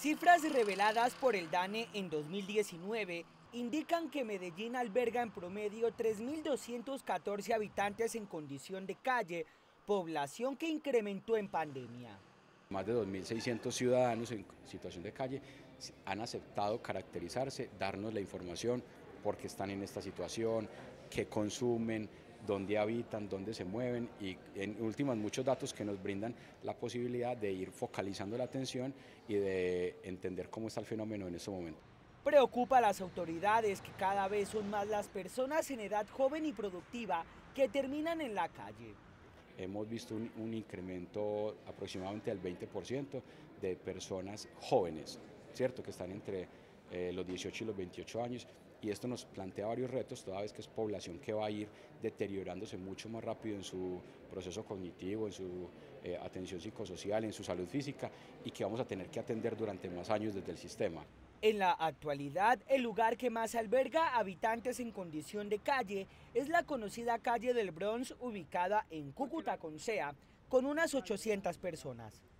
Cifras reveladas por el DANE en 2019 indican que Medellín alberga en promedio 3.214 habitantes en condición de calle, población que incrementó en pandemia. Más de 2.600 ciudadanos en situación de calle han aceptado caracterizarse, darnos la información, por qué están en esta situación, qué consumen, dónde habitan, dónde se mueven y en últimas muchos datos que nos brindan la posibilidad de ir focalizando la atención y de entender cómo está el fenómeno en este momento. Preocupa a las autoridades que cada vez son más las personas en edad joven y productiva que terminan en la calle. Hemos visto un incremento aproximadamente del 20% de personas jóvenes, ¿cierto? Que están entre los 18 y los 28 años, y esto nos plantea varios retos, toda vez que es población que va a ir deteriorándose mucho más rápido en su proceso cognitivo, en su atención psicosocial, en su salud física, y que vamos a tener que atender durante más años desde el sistema. En la actualidad, el lugar que más alberga habitantes en condición de calle es la conocida calle del Bronx, ubicada en Cúcuta Concea, con unas 800 personas.